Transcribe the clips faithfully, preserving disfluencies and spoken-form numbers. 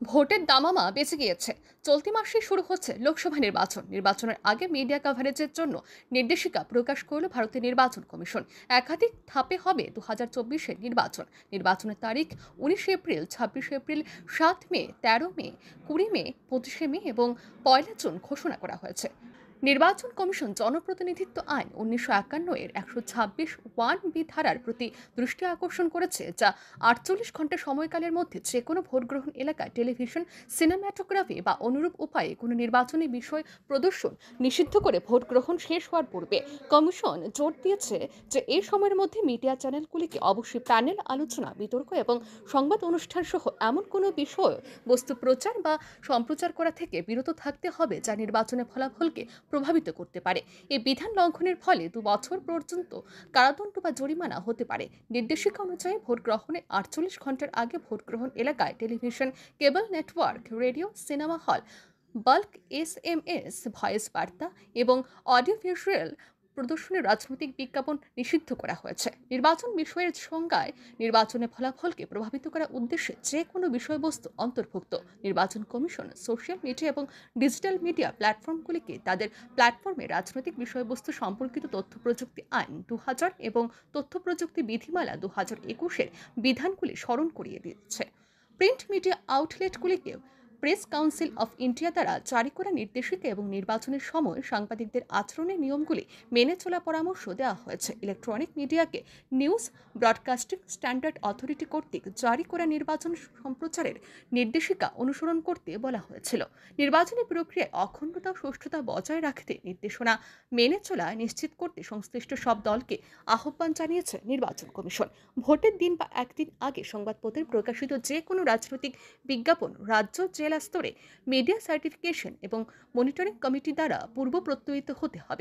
ভোটের দামামা বেঁচে গিয়েছে। চলতি মাসেই শুরু হচ্ছে লোকসভা নির্বাচন। নির্বাচনের আগে মিডিয়া কভারেজের জন্য নির্দেশিকা প্রকাশ করল ভারতের নির্বাচন কমিশন। একাধিক ধাপে হবে দু হাজার চব্বিশের নির্বাচন। নির্বাচনের তারিখ উনিশে এপ্রিল, ছাব্বিশে এপ্রিল, সাত মে, তেরো মে, কুড়ি মে, পঁচিশে মে এবং পয়লা জুন ঘোষণা করা হয়েছে। নির্বাচন কমিশন জনপ্রতিনিধিত্ব আইন উনিশশো একান্ন এর একশো ছাব্বিশ ওয়ান বি ধারার প্রতি দৃষ্টি আকর্ষণ করেছে, যা আটচল্লিশ ঘন্টা সময়কালের মধ্যে যে কোনো ভোট গ্রহণ এলাকায় টেলিভিশন, সিনেমাটোগ্রাফি বা অনুরূপ উপায়ে কোনো নির্বাচনী বিষয় প্রদর্শন নিষিদ্ধ করে ভোট গ্রহণ শেষ হওয়ার পূর্বে। কমিশন জোর দিয়েছে যে এই সময়ের মধ্যে মিডিয়া চ্যানেলগুলিকে অবশ্যই প্যানেল আলোচনা, বিতর্ক এবং সংবাদ অনুষ্ঠান সহ এমন কোনো বিষয় বস্তু প্রচার বা সম্প্রচার করা থেকে বিরত থাকতে হবে যা নির্বাচনের ফলাফলকে প্রভাবিত করতে পারে। এই বিধান লঙ্ঘনের ফলে দু বছর পর্যন্ত কারাদণ্ড বা জরিমানা হতে পারে। নির্দেশিকা অনুযায়ী ভোট গ্রহণে আটচল্লিশ ঘন্টার আগে ভোট গ্রহণ এলাকায় television, cable network, radio, cinema hall, bulk S M S, voice বার্তা এবং অডিও ভিজুয়াল প্রদর্শনের রাজনৈতিক বিজ্ঞাপন নিষিদ্ধ করা হয়েছে। নির্বাচন বিষয়ের সংজ্ঞায় নির্বাচনের ফলাফলকে প্রভাবিত করার উদ্দেশ্যে যে কোনো বিষয়বস্তু অন্তর্ভুক্ত। নির্বাচন কমিশন সোশ্যাল মিডিয়া এবং ডিজিটাল মিডিয়া প্ল্যাটফর্মগুলিকে তাদের প্ল্যাটফর্মে রাজনৈতিক বিষয়বস্তু সম্পর্কিত তথ্য প্রযুক্তি আইন দু হাজার এবং তথ্য প্রযুক্তি বিধিমালা দু হাজার একুশের বিধানগুলি স্মরণ করিয়ে দিচ্ছে। প্রিন্ট মিডিয়া আউটলেটগুলিকে প্রেস কাউন্সিল অফ ইন্ডিয়া দ্বারা জারি করা নির্দেশিকা এবং নির্বাচনের সময় সাংবাদিকদের আচরণের নিয়মগুলি মেনে চলার পরামর্শ দেওয়া হয়েছে। ইলেকট্রনিক মিডিয়াকে নিউজ ব্রডকাস্টিং স্ট্যান্ডার্ড অথরিটি কর্তৃক জারি করা নির্বাচন সম্প্রচারের নির্দেশিকা অনুসরণ করতে বলা হয়েছিল। নির্বাচনী প্রক্রিয়ায় অখণ্ডতা ও সুষ্ঠুতা বজায় রাখতে নির্দেশনা মেনে চলা নিশ্চিত করতে সংশ্লিষ্ট সব দলকে আহ্বান জানিয়েছে নির্বাচন কমিশন। ভোটের দিন বা একদিন আগে সংবাদপত্রে প্রকাশিত যে কোনো রাজনৈতিক বিজ্ঞাপন রাজ্য, জেলা স্তরে মিডিয়া সার্টিফিকেশন এবং মনিটরিং কমিটি দ্বারা পূর্ব প্রত্যয়িত হতে হবে।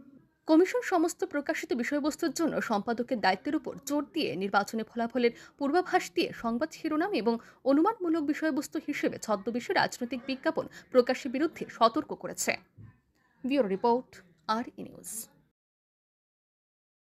কমিশন সমস্ত প্রকাশিত বিষয়বস্তুর জন্য সম্পাদকের দায়িত্বের উপর জোর দিয়ে নির্বাচনী ফলাফলের পূর্বাভাস দিয়ে সংবাদ শিরোনাম এবং অনুমানমূলক বিষয়বস্তু হিসেবে ছদ্মবেশী রাজনৈতিক বিজ্ঞাপন প্রকাশের বিরুদ্ধে সতর্ক করেছে। Bureau report, R E news.